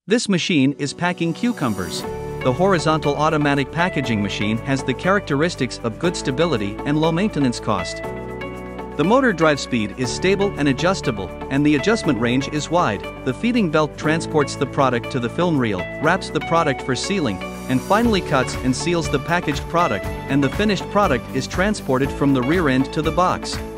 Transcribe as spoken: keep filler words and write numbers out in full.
This machine is packing cucumbers. The horizontal automatic packaging machine has the characteristics of good stability and low maintenance cost. The motor drive speed is stable and adjustable, and the adjustment range is wide. The feeding belt transports the product to the film reel, wraps the product for sealing, and finally cuts and seals the packaged product, and the finished product is transported from the rear end to the box.